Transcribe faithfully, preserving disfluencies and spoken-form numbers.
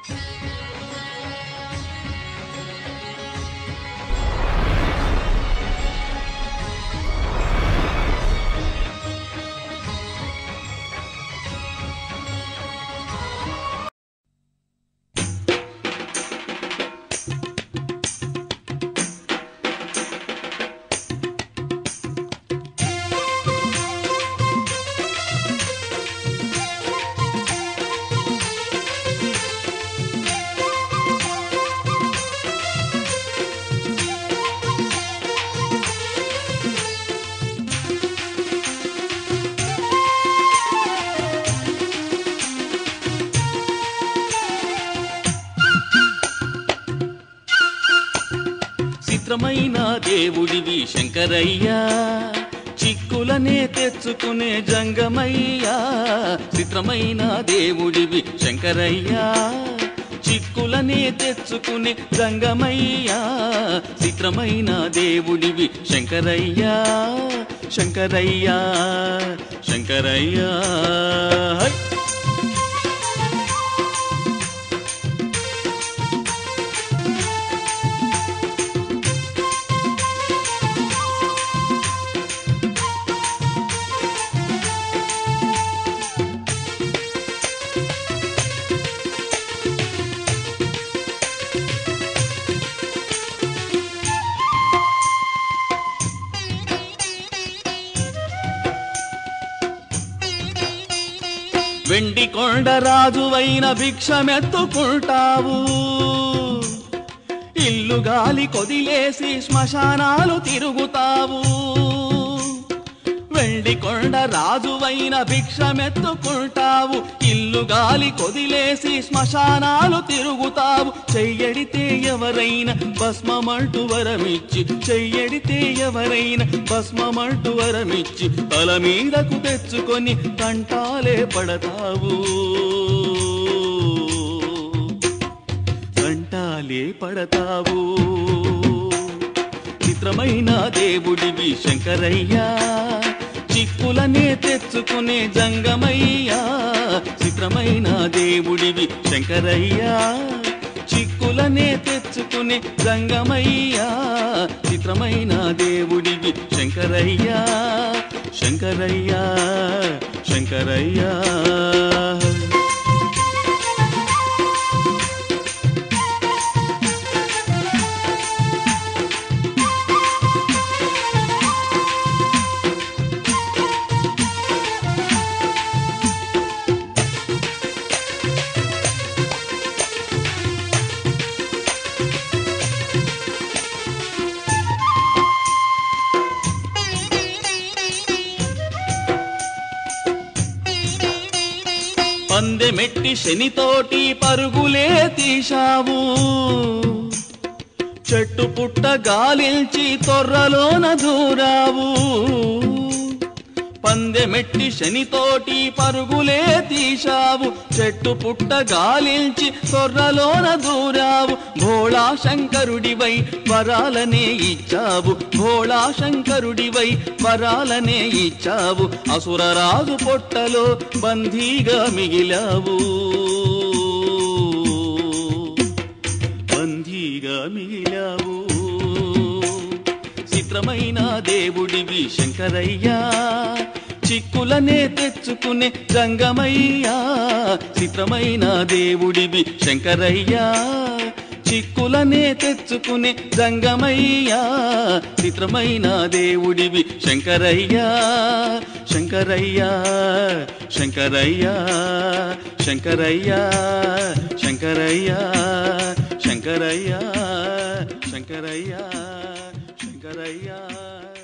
చిత్రమైన దేవుడివి శంకరయ్యా, చిక్కులనే తెచ్చుకునే జంగమయ్యా. చిత్రమైన దేవుడివి శంకరయ్యా, చిక్కులనే తెచ్చుకునే జంగమయ్యా. చిత్రమైన దేవుడివి శంకరయ్యా, శంకరయ్యా, శంకరయ్యా. వెండి కొండ రాజువైన భిక్షమెత్తుకుంటావు, ఇల్లు గాలి కొదిలేసి శ్మశానాలు తిరుగుతావు. వెండి కొండ రాజువైన భిక్షమెత్తుకుంటావు, ఇల్లు గాలి కొదిలేసి శ్మశానాలు తిరుగుతావు. చెయ్యడితే ఎవరైనా భస్మమంటూ వరమిచ్చి, చెయ్యడితే ఎవరైనా భస్మమంటూ వరమిచ్చి తల మీదకు తెచ్చుకొని కంటాలే పడతావు, కంటాలే పడతావు. చిత్రమైన దేవుడివి శంకరయ్యా, చిక్కులనే తెచ్చుకునే జంగమయ్యా. చిత్రమైన దేవుడివి శంకరయ్యా, చిక్కులనే తెచ్చుకునే జంగమయ్యా. చిత్రమైన దేవుడివి శంకరయ్యా, శంకరయ్యా, శంకరయ్యా. పందెమెట్టి శనితోటి పరుగులే తీశావు, చెట్టు పుట్ట గాలించి తొర్రలోన దూరావు. పందెమెట్టి శనితోటి పరుగులే తీశావు, చెట్టు పుట్ట గాలించి తొర్రలోన దూరావు. భోళా శంకరుడివై వరాలనే ఇచ్చావు, భోళా శంకరుడివై వరాలనే ఇచ్చావు. అసురరాజు పొట్టలో బందీగా మిగిలావు, బందీగా మిగిలావు. చిత్రమైన దేవుడివి శంకరయ్యా, చిక్కులనే తెచ్చుకునే జంగమయ్యా. చిత్రమైన దేవుడివి శంకరయ్యా, చిక్కులనే తెచ్చుకునే జంగమయ్యా. చిత్రమైన దేవుడివి శంకరయ్యా, శంకరయ్యా, శంకరయ్యా, శంకరయ్యా, శంకరయ్యా, శంకరయ్యా, శంకరయ్యా, శంకరయ్యా.